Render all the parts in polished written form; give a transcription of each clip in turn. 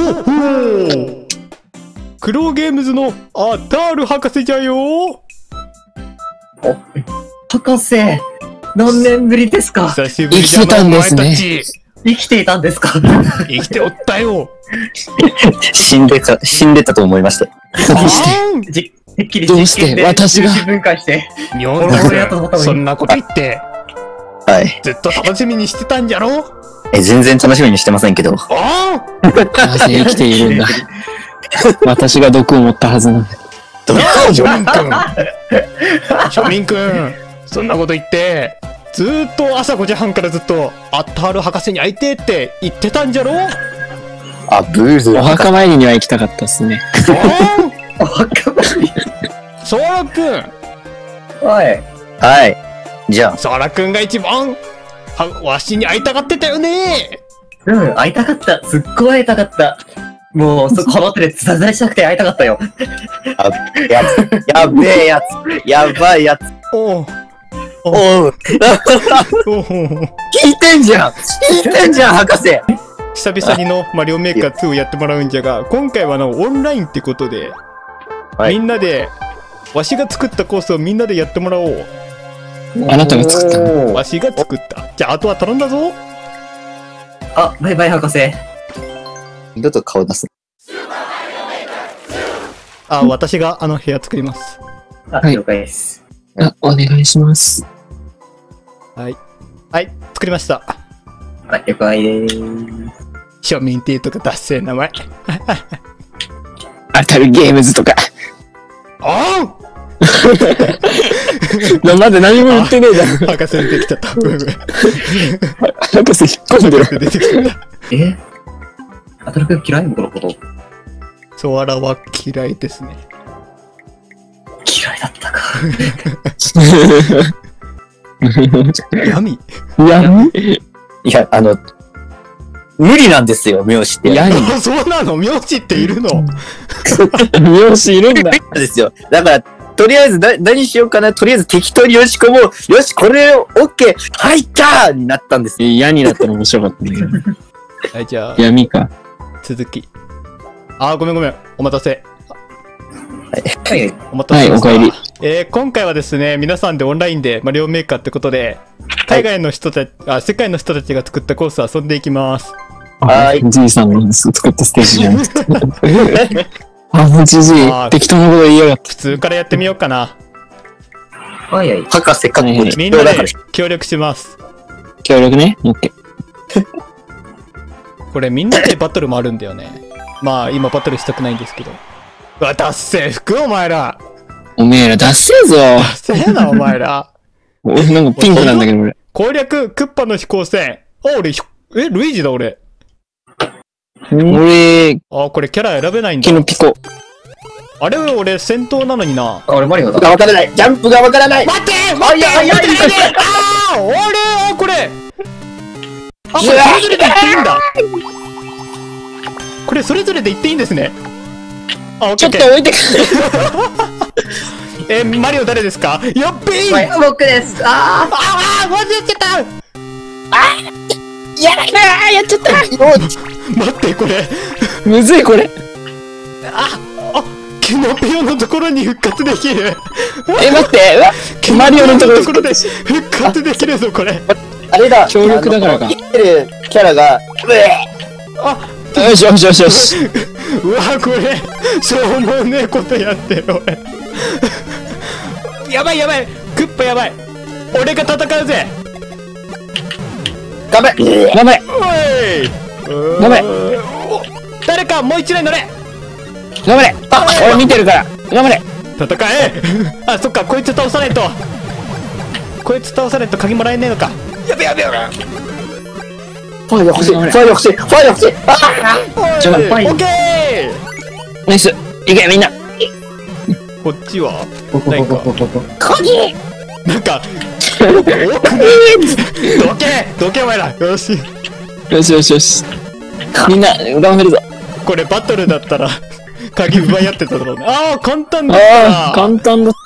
ほクローゲームズのアタール博士じゃよ。 博士、何年ぶりですか？ 久しぶりじゃなお前たち。 生きていたんですか？ 生きておったよ。 死んでたと思いました。 てっきりどうして私が分解して。 日本でそんなこと言って、 はい。 ずっと楽しみにしてたんじゃろ？ 全然楽しみにしてませんけど。 ああなぜ生きているんだ。私が毒を持ったはずなのに。 庶民くん庶民くん、そんなこと言ってずーっと朝5時半からずっとアッタール博士に会いてって言ってたんじゃろ？ あ、ブーズお墓参りには行きたかったっすね。 お墓参り。 ソラくん、 はい。じゃあ。 ソラくんが一番わしに会いたがってたよね。 うん、会いたかった。すっごい会いたかった。もう、この手でズタズタしたくて会いたかったよ。 やべえやつ。やばいやつ。 おう。 聞いてんじゃん、博士。 久々にのマリオメーカー2をやってもらうんじゃが、今回はオンラインってことで、 はい、 みんなで、わしが作ったコースをみんなでやってもらおう。 あなたが作ったの？ わしが作った。じゃあ、あとは頼んだぞ。 あ、バイバイ博士。 二度と顔出す。 あ、私が部屋作ります。 はい、了解です。 お願いします。 はい。はい、作りました。 はい、了解でーす。 庶民亭とか達成名前。 当たるゲームズとか。 ああまだ何も言ってねえじゃん。 博士出てきちゃった。ごめん。 博士引っ込んでる。 出てきちゃった。 あたるくん嫌いもこのこと。 ソアラは嫌いですね。 嫌いだったか。 闇いや、無理なんですよ、名字って。 あ、そうなの？名字っているの？ 名字いるんだ。 ですよ。だから、とりあえず何しようかな、とりあえず適当によしこもう、よし、これを OK、入ったになったんですよ。 嫌になったら面白かったんだけど。 はい、じゃあ、 闇か。 続き。あ、ごめん。お待たせ。 はい。 お待たせしました。 はい、お帰り。 今回はですね、皆さんでオンラインでマリオメーカーってことで、海外の人たち、世界の人たちが作ったコース遊んでいきます。 はい。 じいさんの作ったステージじゃないですか。もうじじい、適当なこと言いやがって。 普通からやってみようかな。 はい。 博士かっこいい。 みんなで協力します。 協力ね。オッケー。 これみんなでバトルもあるんだよね。まあ、今バトルしたくないんですけど。うわ、達成服お前ら。 おめえらダッセーぞ。 ダッセーな、お前ら。 俺なんかピンクなんだけど俺。 攻略、クッパの飛行船。あ、俺、ルイージだ俺。 俺、 あ、これキャラ選べないんだ。 キノピコ。 あれ俺戦闘なのにな。 あ、俺マリオだ。 がわからない。ジャンプがわからない。 待ってああ俺これあ、これそれぞれで言っていいんだ。これそれぞれで言っていいんですね。あ、 ちょっと置いてくマリオ誰ですか？やっべー僕です。 忘れちゃったやっちゃった待ってこれむずいこれ。 キノピオのところに復活できる。 待ってマリオのところで復活できるぞこれ。 あれだ、 協力だからか。 生きてるキャラが、 よし。 うわ、これしょうもねえことやってる俺。やばいクッパやばい。俺が戦うぜ。 頑張れ誰かもう一台乗れ。 頑張れ。俺見てるから頑張れ。 戦えあ、そっか、こいつ倒さないと鍵もらえねえのか。やべファイヤー欲しい。 オッケナイス。いけみんな。 ー。こっちはなんかどけお前ら。よしみんな頑張るぞ。 これバトルだったら鍵奪い合ってただろうね。簡単だった。 簡単だった。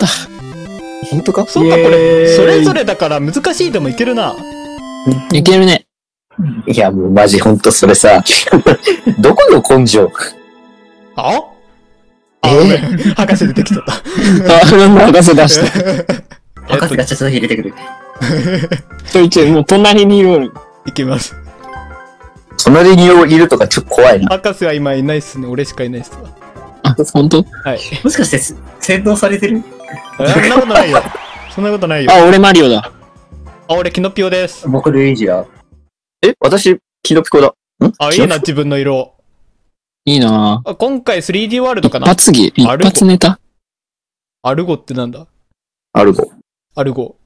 本当か？ そうか、これそれぞれだから難しいでもいけるな。 いけるね。 いや、もうマジほんとそれさ、どこの根性あえごめん博士出てきちゃった。 なんだ博士出した。 博士がちょっと入れてくる。 ちょいちょい、もう隣にいる。 いきます。 隣にいるとかちょっと怖いな。 博士は今いないっすね。俺しかいないっすわ。 あ、ほんと？ はい。 もしかして洗脳されてる？ そんなことないよ。そんなことないよ。 あ、俺マリオだ。 あ、俺キノピオです。 僕ルイージだ。 私、キノピコだ。 あ、いいな、自分の色。 いいなあ、今回 3D ワールドか一な。 発技、一発ネタアルゴってなんだ？ アルゴ。 アルゴ。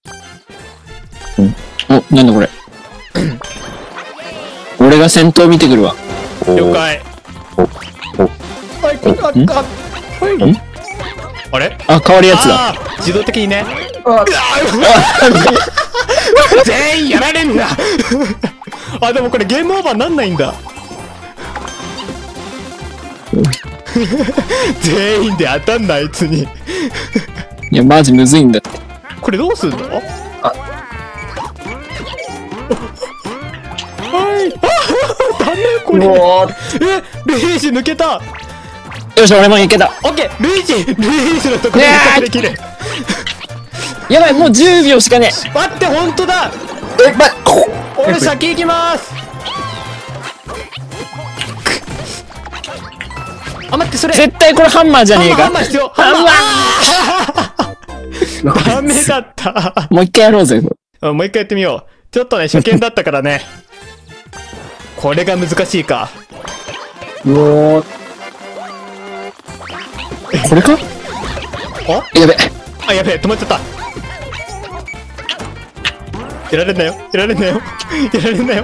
お、なんだこれ。俺が先頭見てくるわ。 了解。はい、はい。あれ？ あ、変わるやつだ。 あー自動的にね。 あ全員やられんな。あ、でもこれゲームオーバーなんないんだ。全員で当たんないあいつに。 いや、マジむずいんだって。 これどうすんの？ あはい。あ、ダメこれ。 もう、 ルイージ抜けた。 よし、俺もいけた。 オッケー、ルイージのところに到できる。 やばい、もう10秒しかね待って、本当だ。俺先行きます。あ、待って、それえ。絶対これハンマーじゃねえか。 ハンマー必要。ハンマー。ダメだった。 もう一回やろうぜ。 もう一回やってみよう。ちょっとね、初見だったからね。これが難しいか。 もう、 これか？やべ。 あ、やべえ、止まっちゃった。やられんなよ。やられんなよ。やられんなよ。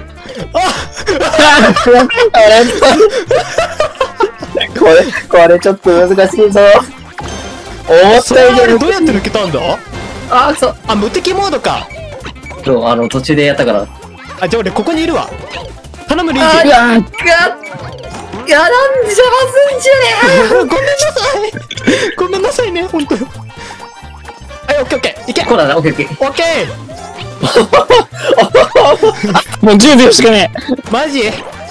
これちょっと難しいぞ。思った以上にどうやって抜けたんだ？ あ、くそ。 あ、無敵モードか。 そう、途中でやったから。 あ、じゃあ俺ここにいるわ。頼む、ルイあージ。 うわいや、なんで邪魔すんじゃねごめんなさい。ごめんなさいね、ほんと。はい、オッケーオッケー。いけ。 え。こうだな、オッケーオッケー。 オッケもう10秒しかねー。マジ？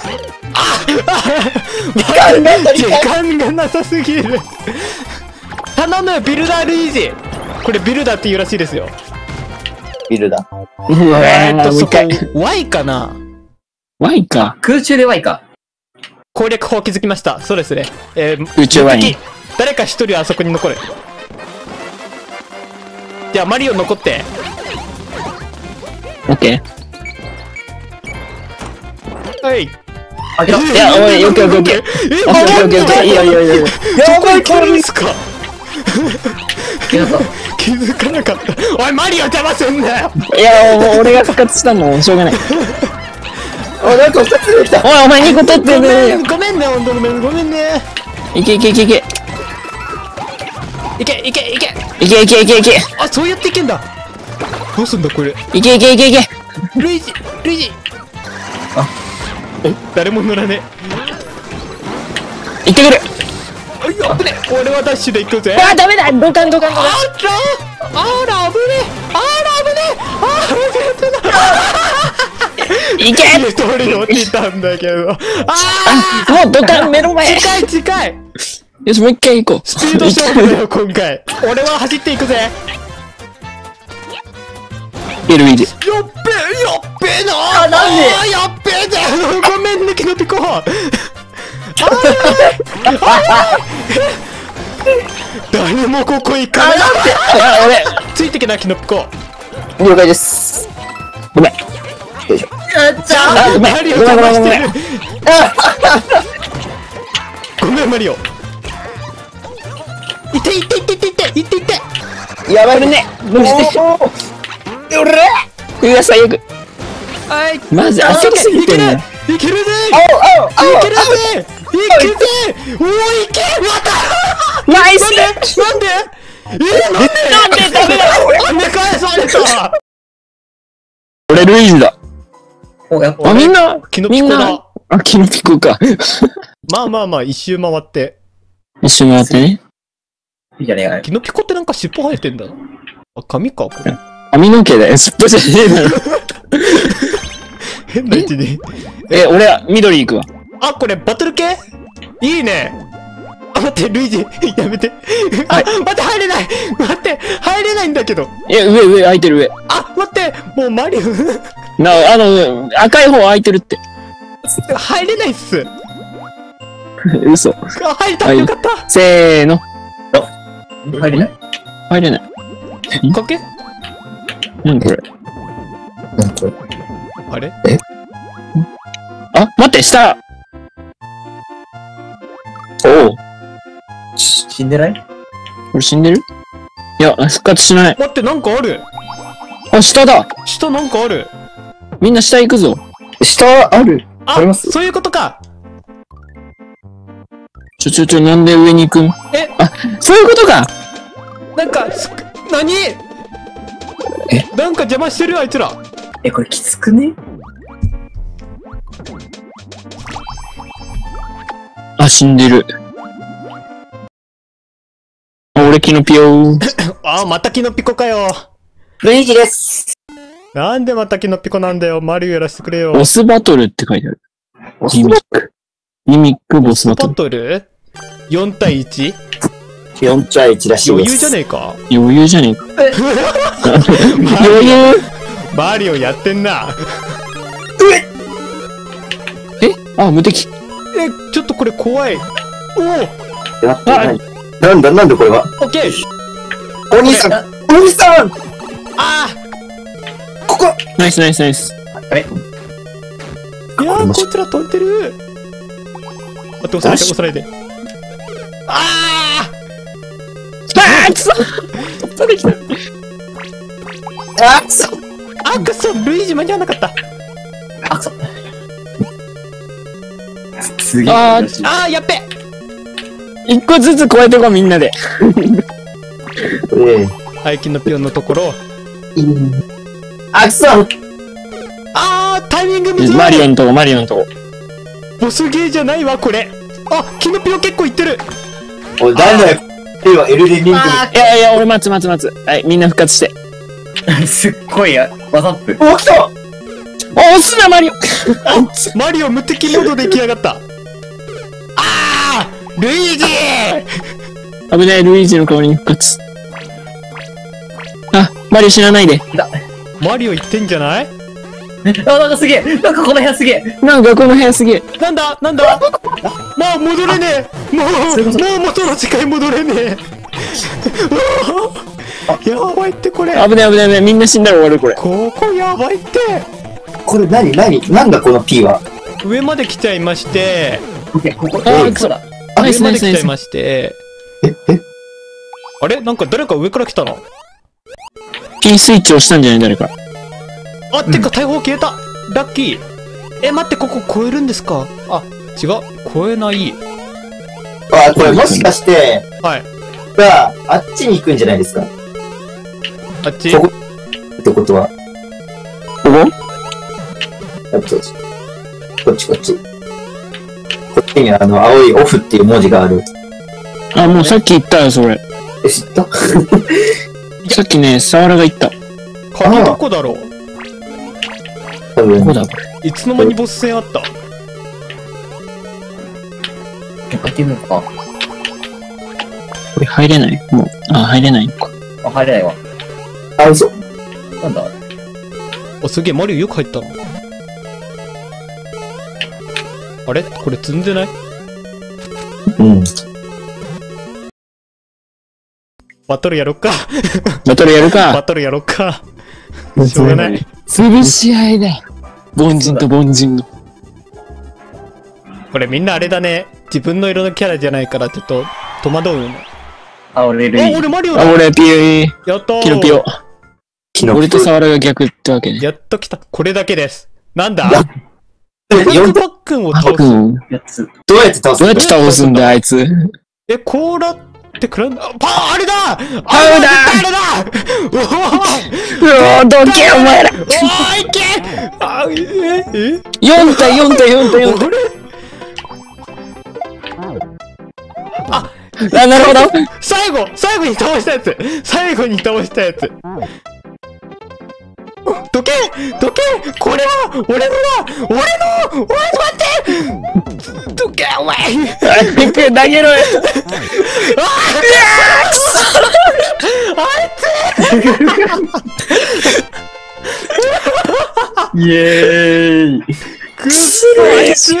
時間がなさすぎる。頼む、ビルダールイージ。これビルダーって言うらしいですよ。 ビルだ。 え。うわもうそこ一回。 Y かな。 Y か。 空中で Y か。 攻略法気づきました。そうですね。 宇宙 Y 無敵誰か一人あそこに残る。じゃあマリオ残って。 オッケー。 はい。 あ、けど、 いや、おい、オッケーオッケーオッケー。 え、 オッケーオッケーオッケー。いいよいいよいいよ。 どこ行けるんすか？ けど、 気づかなかった。おい、マリオ邪魔すんなよ。 いや、もう俺が復活したのもしょうがない。 なんか2つ出てきた。 おい、お前2個取ってごめねん、ごめんね、ほんとごめん、ごめんね。 いけいけいけいけ。 いけ、いけ、いけ。 いけいけいけいけ。 あ、そうやっていけんだ。どうすんだ、これ。 いけいけいけいけ。 ルイージ、ルイージ。誰も乗らね行ってくる。 え。あ、危ねえ。俺はダッシュで行くぜ。 あー、ダメだ。ドカンドカンドカン。 あら、危ねえ。あら、危ねえ。 いけ。 一人落ちたんだけど。 もうドカン目の前。 近い近い。 よし、もう一回行こう。 スピード勝負だよ、今回。俺は走っていくぜ。やっいけるいいで。 べえ、やっべえな。 あなんでやっべえだよ。ごめんね、キノピコ。誰もここ行かない。 あ、俺。 ついてけな、キノピコ。 了解です。 ごめん。 よいしょ。 あ、ごめん。 マリオごめんごめんごめん。 邪魔してる。ごめん、マリオ。いっていっていっていっていっていっていって。 やばいね。どうして。 おらうわ、最悪。 はい。 マジ焦りすぎてるね。 いけるぜ。 おうおういけるぜ。いけぜ。おい、いけ。また。 ナイス。 なんで？なんでダメだ。跳ね返された。 俺ルイージだ。 お、やっぱ、 あ、みんな、 キノみんなピコだ。、 あ、キノピコか。 まあまあまあ、一周回って。 一緒に回ってね。 いいじゃねえかよ。 キノピコってなんか尻尾生えてんだな。あ、髪か、これ。 髪の毛だよ。尻尾じゃねえだろ。 変な位置に。 俺は緑行くわ。 あ、これバトル系いいね。あ、待って、ルイージ、やめて。あ、 はい待って、入れない待って、入れないんだけど。 上空いてる上。 あ、待って、もうマリオ、 赤い方空いてるって。 入れないっす。 嘘。 あ、入れた、よかった。 せーの。 入れない入れない。 かけ何これ。 あれあ、待って、下。おお。 死んでないこれ死んでる？いや、復活しない。 待って、なんかある。 あ、下だ。 下なんかある。 みんな下行くぞ。 下ある。ありあ、 ますそういうことか。 なんで上に行くん？ え、 あ、そういうことか。 なんか、何なんか邪魔してるあいつら。 これきつくねあ、死んでる。俺キノピオ。 あ、またキノピコかよ。 ルイージです。 なんでまたキノピコなんだよ。マリオやらせてくれよ。 ボスバトルって書いてある。ギミック。ギミックボスバトバル。 トル ?4 対 1? 4対1らしい余裕です。 じゃねえか。 余裕じゃねえか。余裕。 マリオやってんな。 あ、無敵。 ちょっとこれ怖い。おお、 やってない。なんでこれはオッケー。 お兄さんお兄さんあここナイスナイスナイス。 あ、いやー、こいつら飛んでる。待って、押さないで、押さないで。ああーくそ飛んできた。 あくそあ、くそ、ルイージ間に合わなかった。 あくそすげえあ楽しいやっべ。 一個ずつ超えてこうみんなで。 背筋のピオンのところ。 あくそタイミングむずい。 マリオンとこ、マリオンとこ。 ボスゲーじゃないわ、これ。あ、キノピオ結構いってる。 おい、誰だよではエルデンリングいや、俺待つ。はい、みんな復活して。 すっごいや、ワザップ。 お、来た。押すな、マリオ。 マリオ無敵モードで来やがった。ルイージ危ない、ルイージの代わりに復活。あ、マリオ死なないで。 マリオ言ってんじゃない？ なんかすげえなんかこの部屋すげえなんかこの部屋すげえ。 なんだもう戻れねえ。もう元の世界戻れねえ。やばいってこれ。 危ない。みんな死んだら終わる、これ。 ここやばいって。 これなんだこの P は。 上まで来ちゃいまして。 ここ、 そうだ。 上まで来ちゃいまして。あれなんか誰か上から来たの？ P スイッチ押したんじゃない誰か。 あ、てか大砲消えた。ラッキー。待って、ここ超えるんですか？あ、違う。超えない。 これもしかして、 はい。 あっちに行くんじゃないですか？ あっち？ そこってことは。こっち。こっちに青いオフっていう文字がある。 あ、もうさっき言ったよ、それ。 知った？ さっきね、サワラが言った。 鍵どこだろう？ 多分。 どこだ、これ。 いつの間にボス戦あった？ やってみようか。 これ入れないもう。入れないのか。 入れないわ。嘘。なんだすげえ、マリオよく入ったの。あれこれ積んでない？バトルやろっか。 バトルやるか。 バトルやろっか。しょうがない。 潰し合いだ。凡人と凡人の。 これみんなあれだね。自分の色のキャラじゃないからちょっと戸惑うね。 俺ルイ。 俺マリオだ。 俺ピー。 やったー。 キノピオ。俺とサワラが逆ってわけね。 やっと来た。これだけです。なんだ？ 4 パックンを倒す。 どうやって倒す？ どうやって倒すんだ、あいつ。 こうなってくらん、あれだ！ あれだ！どけお前ら！ おーいけ 4対4対4対4対。なるほど。 最後に倒したやつ。 どけこれは俺のだおい、待ってどけお前早く投げろよ。イエーイ。 くっそあいつ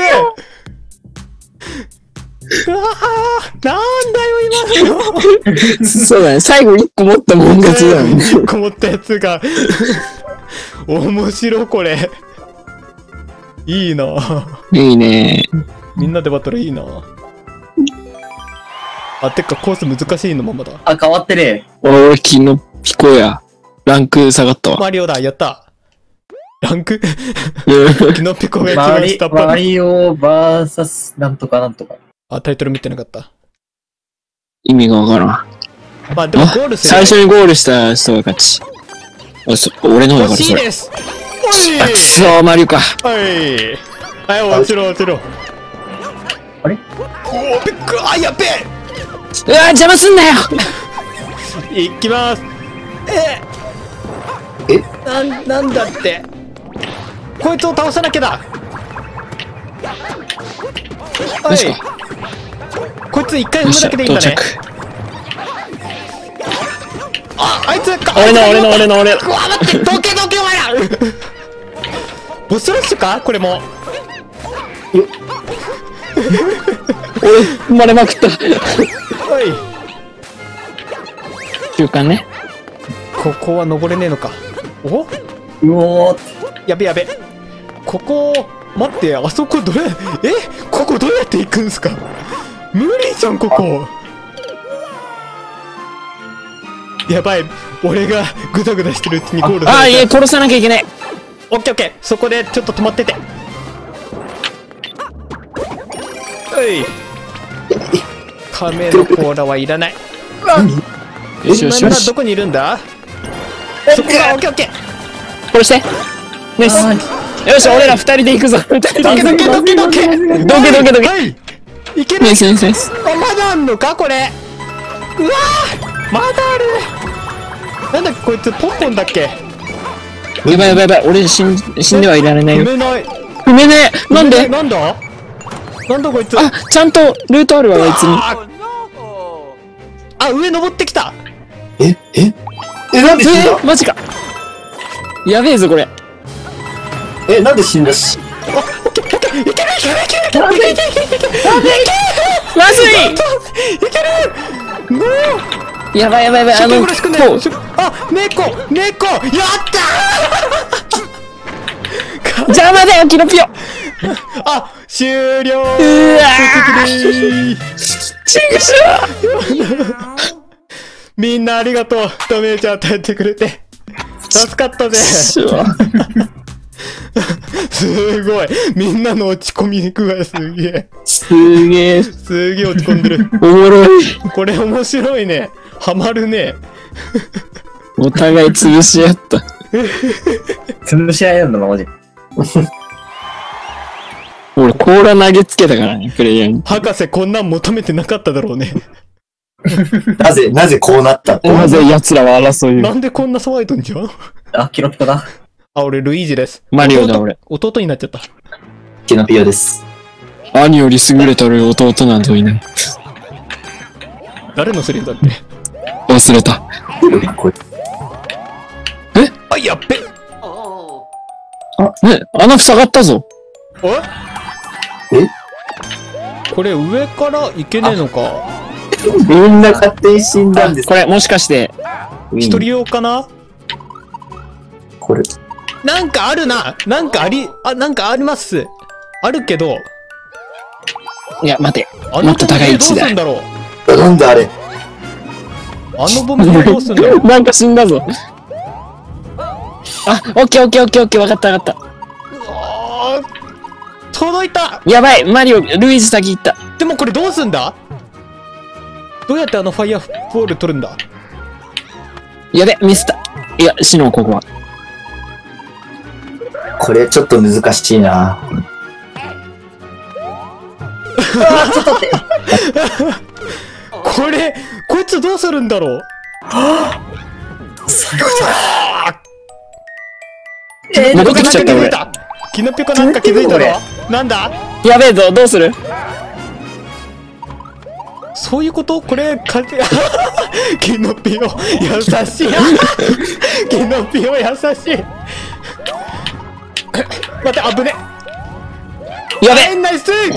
うわーなんだよ今のそうだね。最後1個持ったもん勝ちだよね。 1個持ったやつが面白これいいないいね。 みんなでバトルいいなあ、てかコース難しいのままだあ、変わってね。 俺、昨日ピコや。ランク下がったわ。 マリオだやったランクうんキノピコが一番下っ端マリオバーサスなんとかなんとか。 あ、タイトル見てなかった意味がわからん。 まあでもゴールする最初にゴールした人が勝ち。俺の方だから欲しいそれ。 ですあ、くそー、マリオか。 はいはい、落ちろ落ちろあれおーびっくりあ、やべうわー、邪魔すんなよ。 えいきますなんだってこいつを倒さなきゃだはいこいつ一回踏むだけでいいんだねあいつか俺の。 うわ待ってどけお前らボスラッシュかこれも俺、踏まれまくった。 はい中間ね。 ここは登れねえのかおうおー。 やべここ待ってあそこここどうやって行くんすか無理じゃんここやばい俺がグダグダしてるうちにゴールあ、いえ、殺さなきゃいけない。 オッケーそこでちょっと止まっててはい亀の甲羅はいらないよしよしよし今ど。こにいるんだそこがオッケー殺して。ナイス。よし、俺ら2人で行くぞ。2人で行くぞ。 どけどけはいいけるナイスナイスナイス。 あまだあんのかこれうわーまだあるなんだっけこいつポンポンだっけやばい。俺死んではいられないよ。 踏めない踏めねえ。なんでなんだこいつあ、ちゃんとルートあるわ、あいつに。 あ、上登ってきたなんで死んだマジか。やべえぞ、これ。 なんで死んだし。 まずいやばい。 よろしくねあ、猫やった邪魔だよ、キノピオ。 あ、終了うわーチングシみんなありがとうダメージ与えてくれて助かったぜュすごいみんなの落ち込み具合すげえすげえ。 落ち込んでるおもろい。 これ面白いねハマるねお互い潰し合った。 潰し合いなんだ、マジ。 俺、甲羅投げつけたからね、プレイヤーに。 博士こんなん求めてなかっただろうねなぜこうなったって。 なぜ奴らは争いを。 なんでこんな騒いとんじゃんあ、キノピコだ。 あ、俺ルイージですマリオだ、俺。 弟になっちゃったキノピオです。 兄より優れたる弟なんていない。 誰のセリフだって忘れた。 これあ、やっべね、穴塞がったぞ。 これ上から行けねえのかみんな勝手に死んだんです。 これ、もしかして、 一人用かなこれ。 なんかあるななんかありますあるけどいや、待て。 あもっと高い位置だどうすん。だろうなんであれ。 あのボムはどうすんだろうなんか死んだぞ。あ、オッケー、わかった。 あー届いたやばい、マリオ、ルイージ先行った。 でもこれどうすんだどうやってあのファイヤーボール取るんだやべ、ミスった。いや、死のう、ここは。 これちょっと難しいな。 これこいつどうするんだろう戻ってきちゃった俺。 キノピオかなんか気づいたの？なんだ？ やべえぞ、どうする？ そういうこと？これ、キノピオ、優しい。キノピオ優しい。待って、危ね。 やべえ、 ナイス。よ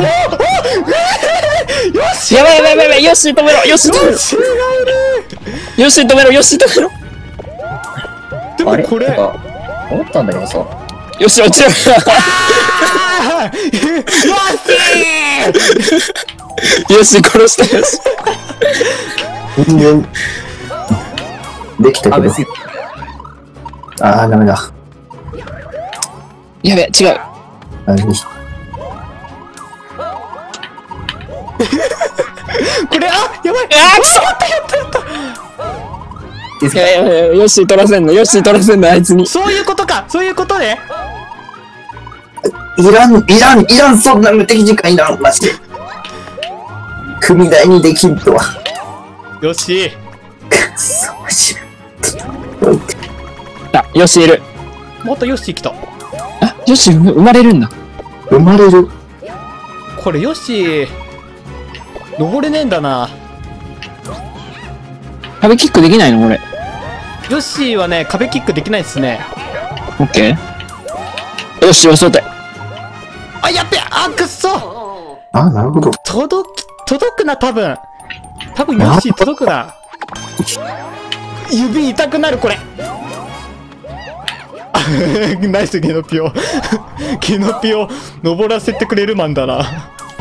し。 やばいやばいやばいやばい、よし止めろ、よし止めろ、 よしがいる。 よし止めろ、よし止めろ。 でもこれ、 思ったんだけどさ。 よし落ちろ。 よし。 よし殺したよし。 全然できたけど。ああ、ダメだ。 やべえ、違う。 あれにこれ、あ、やばい。 あー、くそ。いやいやいや、よし取らせんの、よし取らせんの、あいつに。 そういうことか、そういうことね。 いらん、そんな無敵時間いらん、マジで。踏み台にできんとは。 よし。 くそ、マジで。 あ、よしいる。 またよし来た。 あ、よし生まれるんだ。 生まれる。 これよし、登れねえんだな。 壁キックできないの俺。 よしはね、壁キックできないっすね。 オッケー。よし、よそうて。 あ、やっべ、あ、くっそ。 あ、なるほど。 届くな、多分よし、届くな。指痛くなる、これ。ナイス、キノピオ。キノピオ、登らせてくれるマンだな。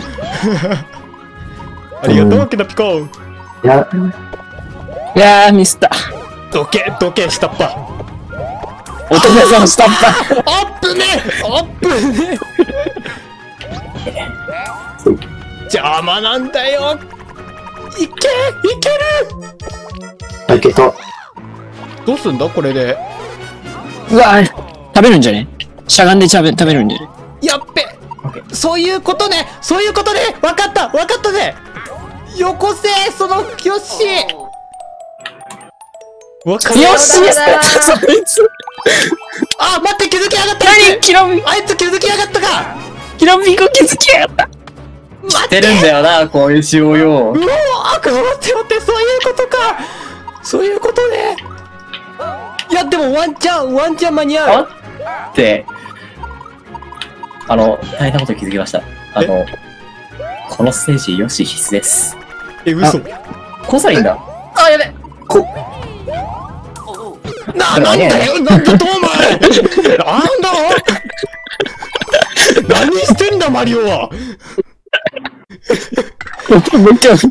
ありがとう、キノピコ。 いや、 いやー、ミスった。 どけ、下っ端。 乙女さん下っ端。 アップね、邪魔なんだよ。いける。 だけど、 どうすんだこれで。 うわー、食べるんじゃね？しゃがんで食べるんじゃね？ やっべ。そういうことね。わかったね。よこせ、その、よし。わかった。 よしですそいつ。 あ、待って、気づきやがった。 何キロミ、 あいつ気づきやがったか。 キロミコ気づきやがった。 待ってるんだよな、こういう仕様よ。 うおー、待って、そういうことか。そういうことね。いや、でもワンチャン間に合う。 で、大変なことに気づきました。このステージ、ヨシ必須です。 え、嘘。 コサリンだ。 あ、やべ。 なんだよ、なんだとお前。なんだ。何してんだ、マリオは。 もう一回。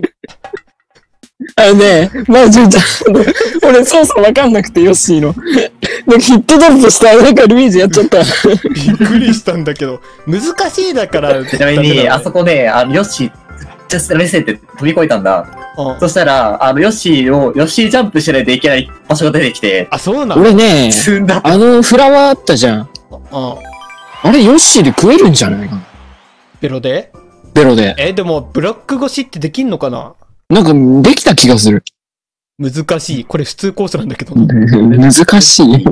あのね、マジで、俺操作わかんなくて、ヨッシーの。なんかヒットドロップしたら、なんかルイージやっちゃった。 びっくりしたんだけど、難しいだから。 ちなみに、あそこで、ヨッシー、ジャストレセって飛び越えたんだ。そしたら、ヨッシージャンプしないといけない場所が出てきて。 あ、そうなの？ 俺ね、 積んだ。 フラワーあったじゃん。あれ、ヨッシーで食えるんじゃないかな。 ベロで？ ベロで。 でも、ブロック越しってできんのかな？ なんか、できた気がする。 難しい。これ普通コースなんだけど。 難しい。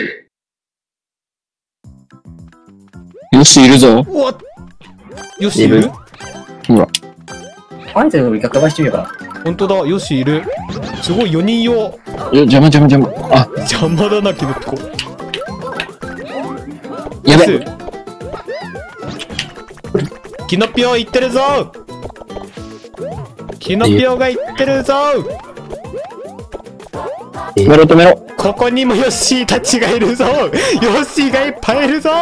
よし、いるぞ。 うわよし、いる？ ほら。 あえて逆張してみようかな。 ほんとだ、よし、いる。すごい4人用。 邪魔。あ、 邪魔だな、キノピコ。 やべ。 キノピオ行ってるぞ。キノピオが行ってるぞ。 止めろ。 ここにもヨッシーたちがいるぞ。ヨッシーがいっぱいいるぞ。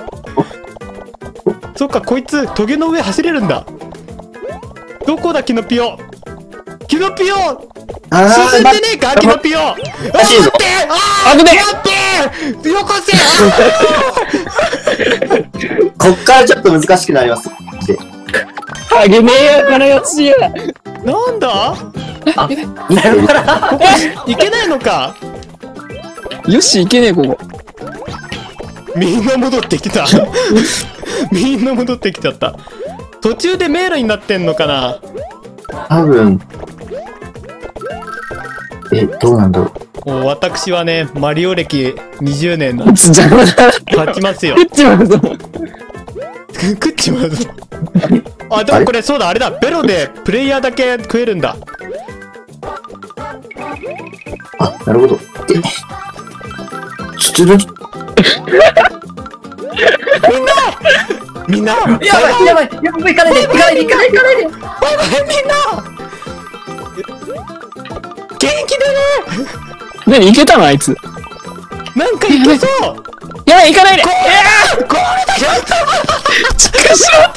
そっか、こいつトゲの上走れるんだ。どこだ、キノピオ。進んでねえか、キノピオ。待って、 危ねえ。よこせ。 こっからちょっと難しくなります。 あげねえやからよしや。 なんだ？いけないのか。 よし、いけねえ、ここ。 みんな戻ってきた。みんな戻ってきちゃった。途中で迷路になってんのかな。 多分、どうなんだろう。 もう私はね、マリオ歴20年なんで、 邪魔だ。 勝ちますよ。 食っちまうぞ。 食っちまうぞ。あ、でもこれそうだ、あれだ。ベロでプレイヤーだけ食えるんだ。 あ、なるほど。ちょっと、 みんなやばいやばいやばい行かないで行かないで行かないで行かないでバイバイみんな元気でね何いけたのあいつ。 なんかいけそうやばい、行かないで。 これだやったちくしょ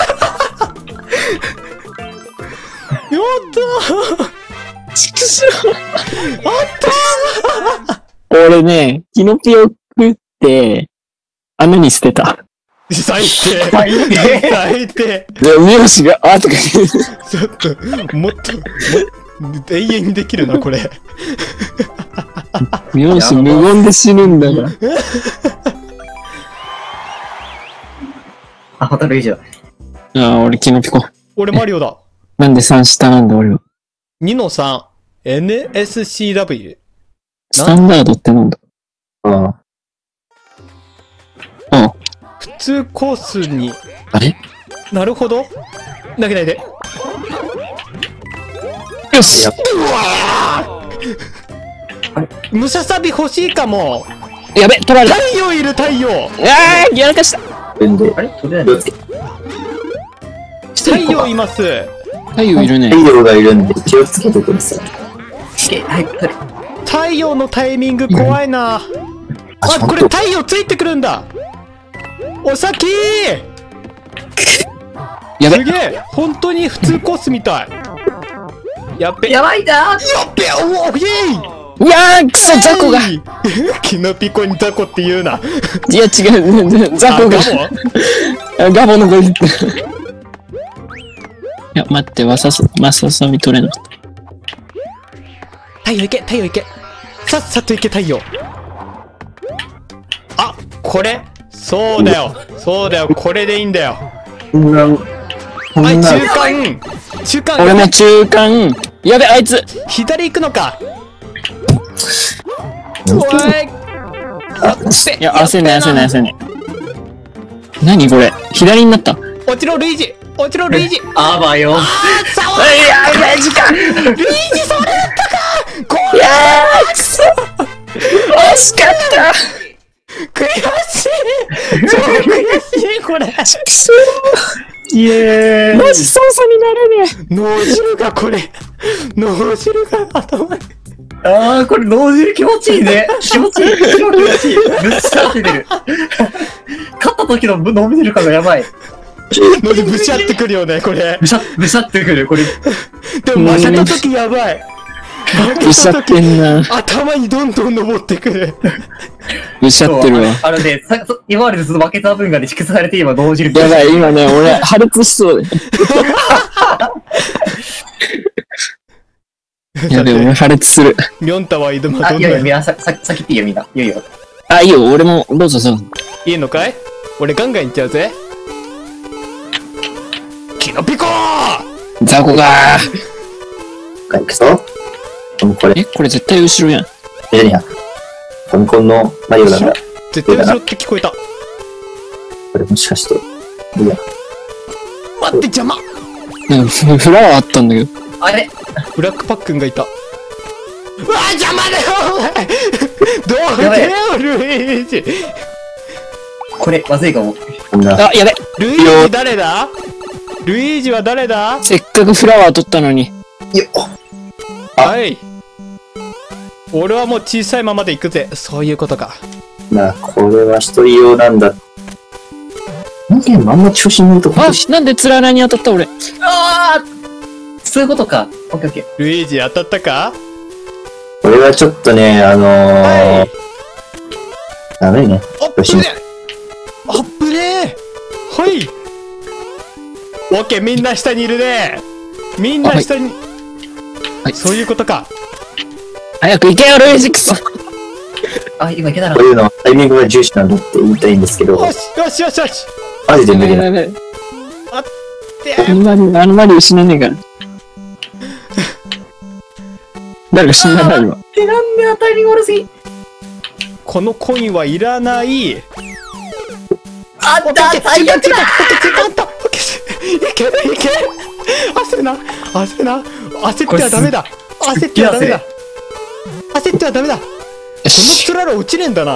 やったちくしょあった俺ね、キノピオ食って、穴に捨てた。 最低最低で、ミシが、あとか言う。 ちょっともっと永遠にできるなこれミシ無言で死ぬんだから。 あ、ホタル以上。 ああ、俺キノピコ。 俺マリオだなんで3下なんだ俺は。 2の 3NSCW スタンダードってなんだ。 ああ普通コースにあれなるほど投げないでよし。 ムササビ欲しいかもやべ、取られた。 太陽いる太陽ああ、やらかした。 んで、 あれ取れない気をつけ。 太陽います太陽いるね。 太陽がいるんで気をつけてください。 はい取れ太陽のタイミング怖いなあ、ちゃんこれと。 太陽ついてくるんだお先やべすげえ本当に普通コースみたいやっべやばいなやっべおおイエイいやー、くそ、ザコが。いキノピコにザコって言うなや、違う、ザコが。ガボの声言って。いや、待って、マササビ取れなかった。 太陽いけ太陽いけさっさといけ太陽あこれそうだよそうだよこれでいいんだよこんな、 はい中間俺も中間。やべ、あいつ。 左行くのかおいいや、焦んない。何これ左になった。 落ちろルイージ落ちろルイージあばよあーさわやべ、時間。 ルイージそれだったかこいやー、くそ。惜しかった。 悔しい超悔しいこれくそー。イエーイ。マジ操作になれね脳汁がこれ脳汁が頭にあーこれ脳汁気持ちいいね気持ちいい超気持ちいいぶっしゃって出る勝った時の飲み出る感がやばい脳汁ぶしゃってくるよねこれぶしゃってくるこれでも負けた時やばいえ。うしゃってんな。 頭にどんどん登ってくるうしゃってるわ。 あのね今までずっと負けた分がね蓄積されて今脳汁やばい、今ね、俺、破裂しそうで。やべえ、俺破裂する。 ミョンタは挑むどんあいやいやなみんな先っていいよみんないいよあ、いいよ、俺も、どうぞどうぞ。 いいのかい俺ガンガンいっちゃうぜキノピコーザコが行くぞ。これ、 これ絶対後ろやん。 いや、ファミコンのマリオだから、 絶対後ろって聞こえたこれもしかして、いや、 待って邪魔なんかフラワーあったんだけど。 あれブラックパックンがいたうわー邪魔だよお前どうやべえだよルイージこれまずいかもこんな、 あ、やべ。 ルイージ誰だルイージは誰だせっかくフラワー取ったのに。 よっ、 はい俺はもう小さいままで行くぜそういうことかなあ、これは一人用なんだ。なんでまんま調子に乗るとあ、なんでつららに当たった俺。 ああそういうことかオッケーオッケールイージ当たったかこれはちょっとね、 はいダメね。 あっぶねあっぶねはいオッケーみんな下にいるねみんな下に、 はいそういうことか早く行けよ、ルイージクソ。 あ今いけたなこういうのはタイミングが重視なんだって言いたいんですけど、 よしよしよしよしマジで無理だ。 やべやべ。 であのマリオ死なねえから。誰か死んだな、今。 ってなんだよ、タイミング悪すぎ。 このコインはいらない。 あった、最悪だ。 いけないいけない。焦るな。焦ってはダメだ。焦ってはダメだ。このつらら落ちねえんだな。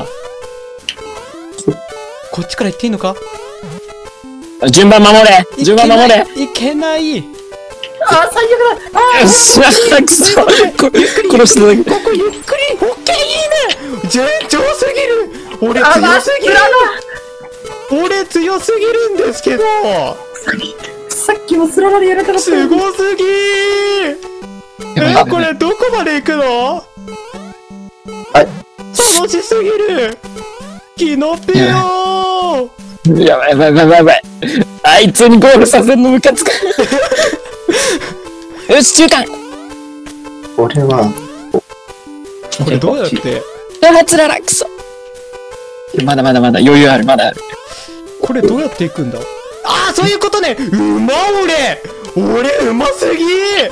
こっちから行っていいのか。 順番守れ。 いけない。 あ、最悪だ。 よっしゃ、くそ。殺しただけ。 ここゆっくり。オッケー、いいね。順調すぎる。俺強すぎるんですけど。 さっきもスララでやられたらすごすぎー。これどこまで行くの？楽しすぎる。キノピオー。 やばい。あいつにゴールさせるのムカつく。よし、中間。 俺は、 これどうやって？ つらら、くそ。まだ余裕ある、まだある。 これどうやっていくんだ？ああ、そういうことね。俺うますぎー。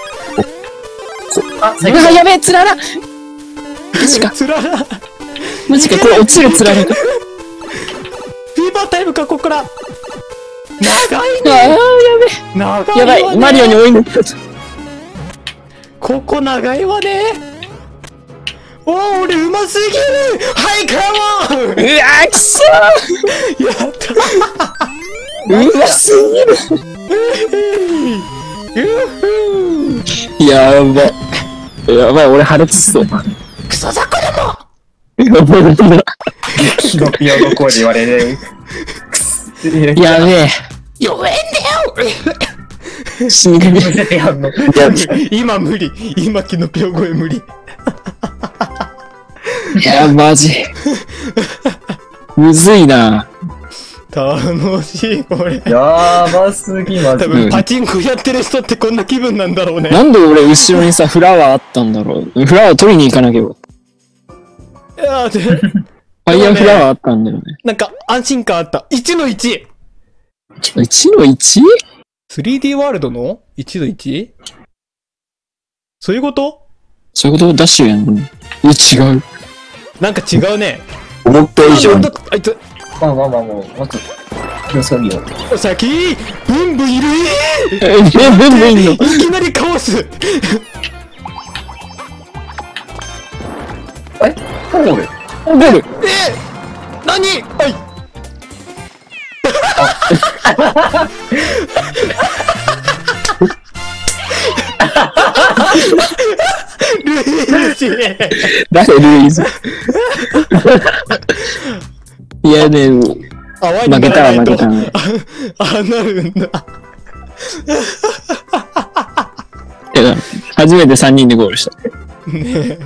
あ、 うわ、やべえ、つらら。マジか、これ落ちるつらら。 フィーバータイムか、ここから。長いね。 やばい、マリオに追い抜かれた。 ここ長いわね。俺うますぎる。はい、カモン。 うわ、くそやったうますぎる。やばい、俺破裂しそう。 クソ雑魚でも。 キノピオの声で言われる。 やべえ。 弱えんだよ。 死にかけ見せてやんの。 今無理。今キノピオ声無理。 いや、マジ。むずいな。 楽しい、これ。 やばすぎ、マジ多分パチンコやってる人ってこんな気分なんだろうね。 なんで俺後ろにさ、フラワーあったんだろう。フラワー取りに行かなきゃよ。 いやで、 ファイヤーフラワーあったんだよね。 なんか安心感あった。1の1。 1の 1？ 3D ワールドの 1 の 1？ そういうこと？ そういうことダッシュやんの？違う。 なんか違うね。 思った以上に。 あいつ。 まあ、もう、もっと、気をつけるよ。 先、ブンブンいるブンブンいんの？ いきなりカオス。 ゴール何？はい。ルイージ。 誰ルイージ？いやね、負けた。 なるんだ。 初めて3人でゴールした。 ねえ。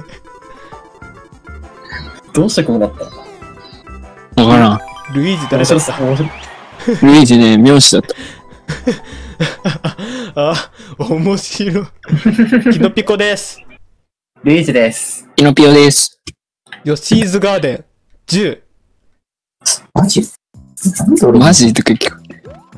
どうしてこうなった？ わからん。 ルイージ誰だった？ ルイージね、名字だった。 あ、面白い。キノピコです。 ルイージです。 キノピオです。 ヨッシーズガーデン10。 マジマジとか聞く。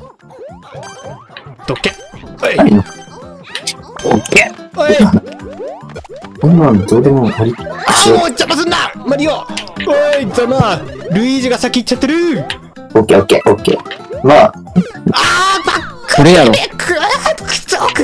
どけ。はい。 オッケー。 はい。 こんなんどうでもあり。 もう邪魔すんなマリオ。おい、ざま。ルイージが先行っちゃってる。 オッケー。まあ。 バック。 これやろ。 くそく。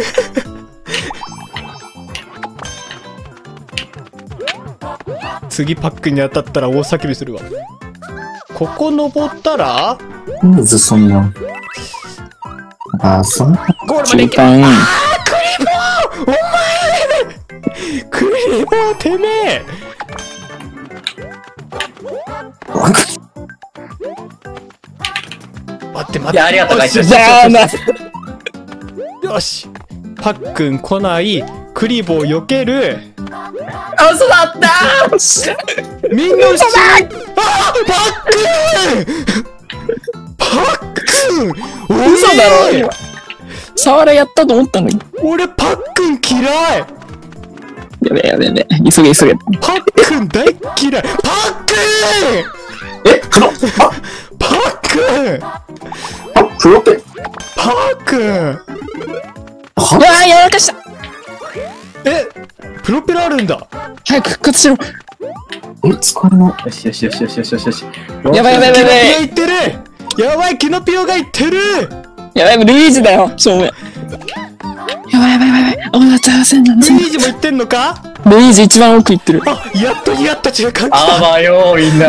次パックに当たったら大叫びするわ。ここ登ったらまずそんな。そんな。 ゴールまで行け。クリボーお前クリボーてめえ待って。 いや、ありがとう、 よし。パックン来ない。クリボー避ける。 あ、嘘だったみんな後ろパックン嘘だろ今。サワラやったと思ったのに。 俺パックン嫌い。 やべ。急げ。 パックン大嫌い。パックンパックンプロペパックンうわー、やらかした。 プロペラあるんだ。 早く復活しろ。 疲れの。 よしよしよしよしよしよしよし。 やばいやばいやばいやばキノピオい。 行ってる。やばい、キノピオが行ってる。 やばい、ルイージだよ、正面。やばいやばいやばい。あ、待って、すいません。 ルイージも行ってんのか。 ルイージ一番奥行ってる。 あ、やっと中間来た。 あばよみんな。 ね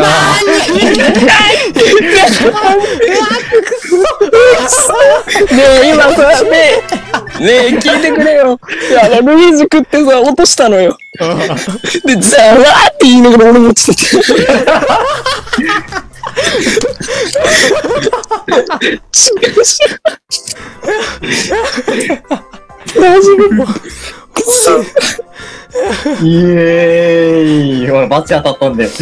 え、今さ、ねえ、聞いてくれよ。いや、ルイージ食ってさ、落としたのよ。で、じゃあ、わーって言いながら俺も落ちてて。マジで。くそ。 イエーイ。俺、バチ当たったんだよ。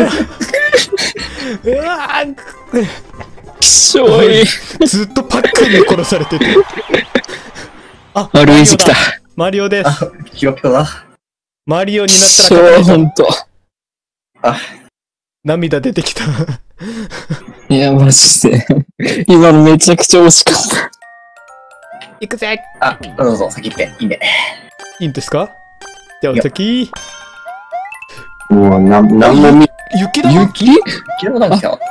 うわー、 きしょい。 ずっとパックに殺されてて。あ、 あ、ルイージ来た。 マリオです。 あ、キヨピョだ。 マリオになったそらう、ほんと。 あ、 涙出てきた。 いや、マジで。今のめちゃくちゃ惜しかった。 行くぜ。 あ、どうぞ、先行って。いいね。 いいんですか。じゃあお先。 もう、なんも見、 雪だ。 雪昨日なんですか。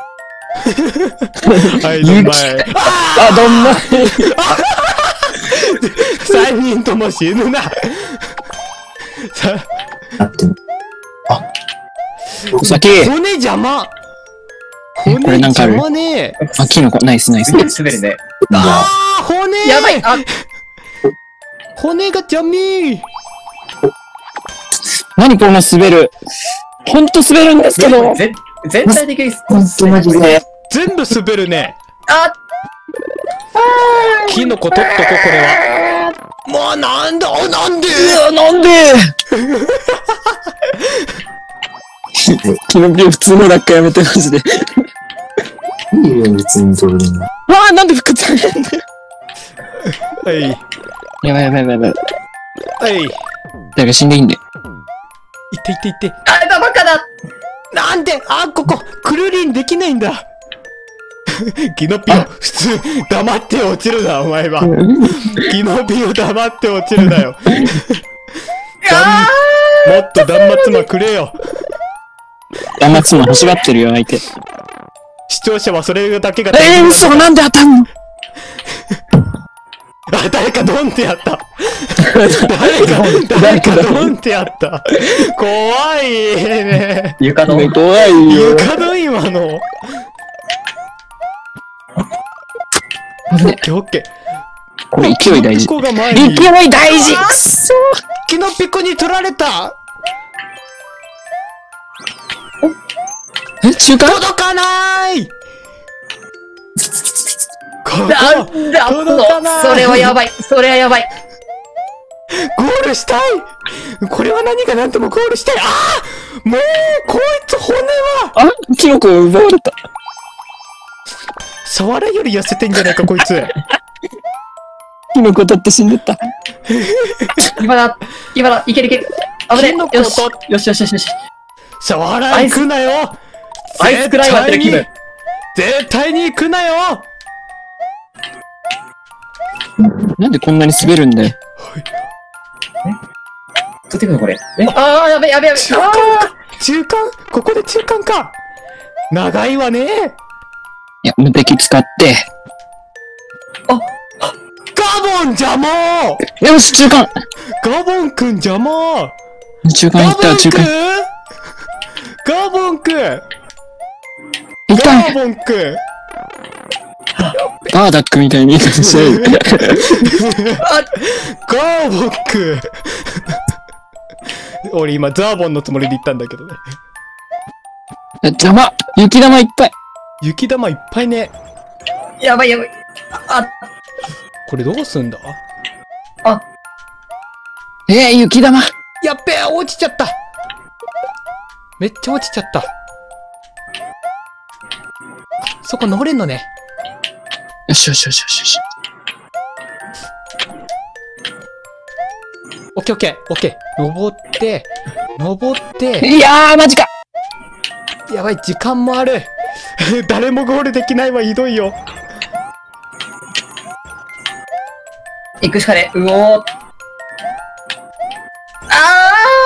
はい、どんまい。 あ、どんまい。 3人とも死ぬな。さなってる。 お先。 骨邪魔。 これなんかある邪魔ね。 あ、キノコ、ナイスナイス。 滑るね。 あー、骨。 やばい。あ、 骨が邪魔。 何こんな滑る。ほんと滑るんですけど。 全体的に。 ほんとマジで。 全部滑るね。 あ、 キノコ取っとこ、これは。もうなんだ、なんで。 なんでキノピオ普通の落下やめてマジで。 いいよ、別に取るの。 わあ、なんで復活されんだよ。 はい。 やばいやばいやばいやばい。 はい。 誰か死んでいいんで。 行って行って行って。 あれだ、バカだ。 なんで、あ、ここ、クルリンできないんだ。キノピオ、普通、黙って落ちるな、お前は。キノピオ黙って落ちるなよ。もっと断末魔くれよ。 断末魔欲しがってるよ、相手。 視聴者はそれだけが。 嘘、なんで当たんの。 あ、誰かドンってやった。誰かドンってやった。怖いね。 床の。 怖いよ。 床の今の。オッケーオッケー。 これ勢い大事。 キノピコが前に。 勢い大事。くそ。 キノピコに取られた。 え、中間届かない。 なんだ、 届かない。 それはやばい。それはやばい。 ゴールしたい。これは何が何ともゴールしたい。ああ、もうこいつ骨は。 あ、キノコ奪われた。 サワラより痩せてんじゃないかこいつ。 キノコ取って死んでった。 今だ、いけるいける。危ねキノコえ。よし、よしよしよしよし。 サワラ行くなよ。 アイスクライマーやってる気分。 絶対に行くなよ。 なんでこんなに滑るんだよ。 取ってくのこれ。ああ、やべやべやべ。 中間か。中間。ここで中間か。長いわね。 いや、無敵使って。 ガボン邪魔。 よし、中間。 ガボンくん邪魔。 中間行ったら中間。 ガボンくん。 痛ガい。 ボンくん。 バーダックみたいに言い方しないで。 ガーボンくん。俺今ザーボンのつもりで言ったんだけどね。 邪魔。雪玉いっぱい。 雪玉いっぱいね。 やばいやばい。あ、 これどうすんだ。 雪玉。 やっべえ、落ちちゃった。めっちゃ落ちちゃった。そこ登れんのね。 よしよしよしよしよし。 オッケーオッケーオッケー。登って。 いやー、マジか。 やばい、時間もある。誰もゴールできないわ、ひどいよ。 行くしかね。うおー。あ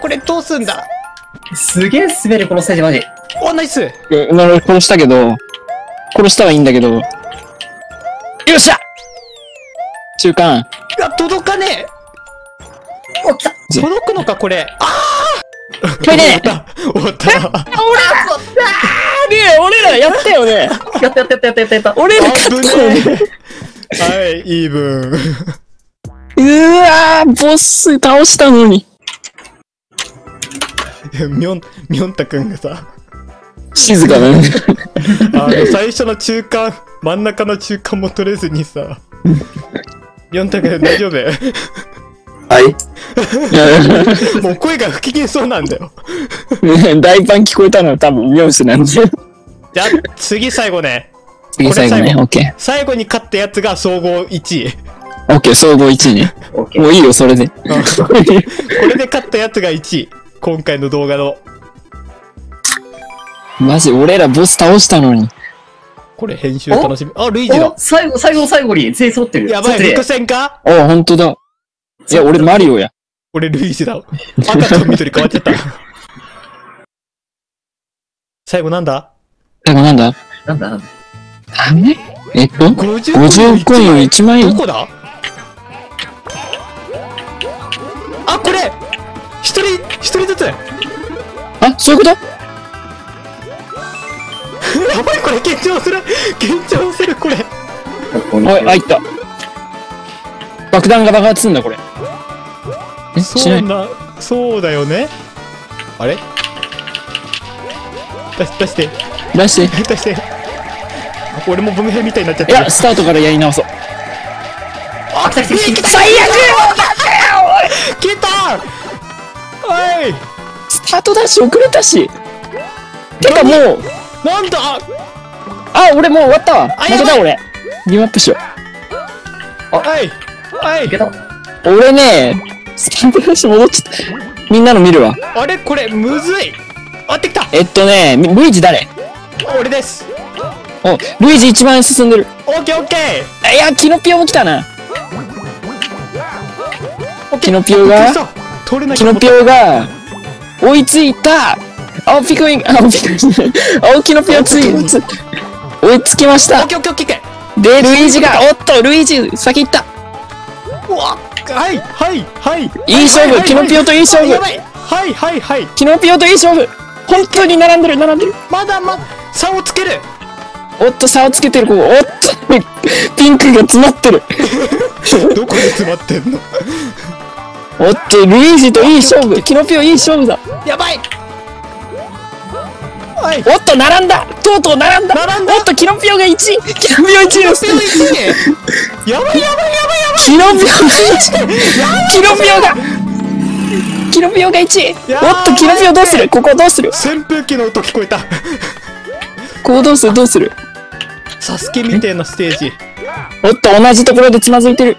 これどうすんだ。 すげえ滑る、このステージマジ。 お、ナイス。 殺したけど、殺したはいいんだけど。よっしゃ中間。 いや、届かねお、来た。 え。届くのか、これ。 これね終わった。 ねえ、俺らやったよね。 やった。 俺ら勝ったよね。 はい、イーブン。 うわー、ボス倒したのに。 みょんたくんがさ、 静かだね。 最初の中間、真ん中の中間も取れずにさ、みょんたくん大丈夫？ はい。 もう声が不機嫌そうなんだよ。 大パン聞こえたのは多分ミョンスなんで。 じゃあ、次最後ね。 次最後ね、オッケ最後に勝ったやつが総合1位。 ー。オッケー、総合1位ね。 オッケー。 もういいよ、それで。 これで勝ったやつが1位。今回の動画の。 マジ、俺らボス倒したのに。 これ編集楽しみ。あ、ルイージだお、。最後に全員揃ってる。 やばい、伏線か？ あ、ほんとだ。いや、俺マリオや。 俺ルイージだ。赤と緑変わっちゃった。最後なんだ？ 最後なんだなんだ 50コイン1万円。 どこだ？あ、これ一人ずつ。やあ、そういうことばい、これ緊張するこれ。 おい、入った。爆弾が爆発すんだ、これ。しない。 そうだよね。あれ？出して。 出して。 あ、俺もボム兵みたいになっちゃった。 いや、スタートからやり直そう。 あ、来た。 最悪来た！おい！ スタートダッシュ遅れたし。てかもう、 なんだ？ 俺もう終わったわ。 あ負けた俺。ギブアップしよはい。 いけた。 俺ね、スタートダッシュ戻っちゃった。みんなの見るわ。 あれこれむずい。あってきた。 ルイージ誰？ 俺です。 ルイージ一番進んでる。 オッケー。 いや、キノピオも来たな。キノピオが追いついた。青キノピオ追いつきました。 オッケー。 で、ルイージが、ルイージ先行った。 うわ、はい。 いい勝負、キノピオといい勝負。 はい。 キノピオといい勝負。本当に並んでる。 まだ差をつける。 差をつけてる。ピンクが詰まってる。 どこで詰まってんの？ ルイージといい勝負。キノピオいい勝負だ。 やばい。はい。 並んだ。とうとう並んだ。キノピオが1位。キノピオ1位です。 やばい。 キノピオが1位。キノピオどうする？ここどうする？ 扇風機の音聞こえた。 ここどうする？ サスケみたいなステージ。 同じところでつまずいてる。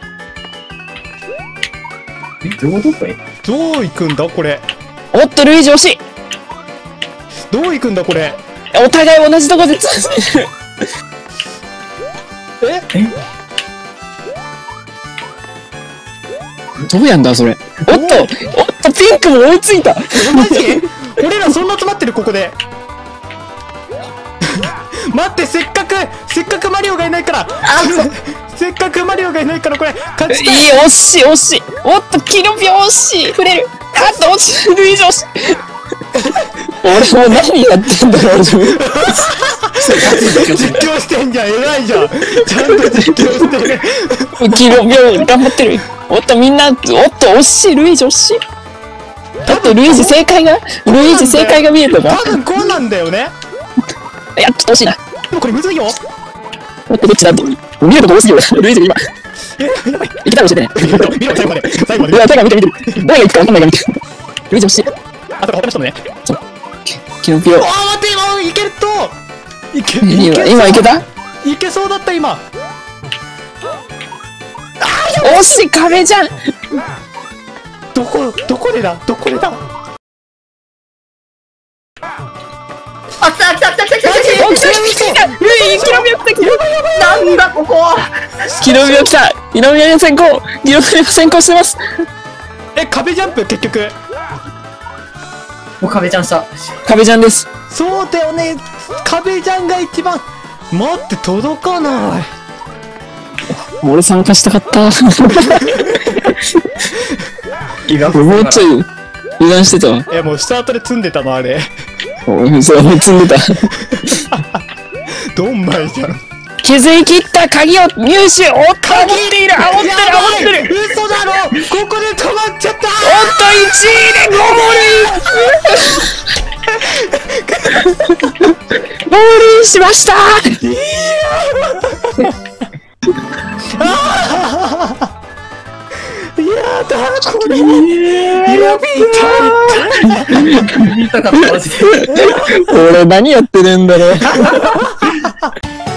どう行くんだこれ。 ルイージ惜しい。 どう行くんだこれ。 お互い同じところでつまずいてる。どうやんだそれ。ピンクも追いついた。 マジ？俺らそんな詰まってるここで。待って、せっかくマリオがいないから。せっかくマリオがいないからこれ勝ちたい。 惜しい。キノピオ惜しい。触れる。ルイージ惜しい。俺もう何やってんだろう。 実況してんじゃん。偉いじゃん。ちゃんと実況してる。 キノピオ頑張ってる。みんな惜しい。ルイージ惜しい。ルイージ正解が見えたか。 多分こうなんだよね。 いや、ちょっと惜しいな。 でもこれむずいよ。 どっちだと見えるとこ多すぎる。ルイージが今いけたら教えてね。 見ろ、最後まで。 いや、手が見て。誰が行くか分かんないから見て。ルイージ惜しい。 あと他の人もね。 キノピオ。 待って、今いけると。 今いけた？ いけそうだった今。 惜しい、壁じゃん。 どこでだ。 あ、来た。なんだここは。 キノピオ来た。キノピオ先行してます。 壁ジャンプ結局。 もう壁ちゃんした。 壁ちゃんです。 そうだよね。壁ちゃんが一番。待って、届かない。 俺参加したかった。もうちょい油断してたわ。 もうスタートで積んでたの、あれ。 そう、積んでた。 どんまいじゃん。 削り切った鍵を入手。おっと、煽っている。煽ってる。 嘘だろ。ここで止まっちゃった。 おっと、1位でゴール。ゴールしました。 やだこれ。指痛かったマジで。 俺何やってるんだろう。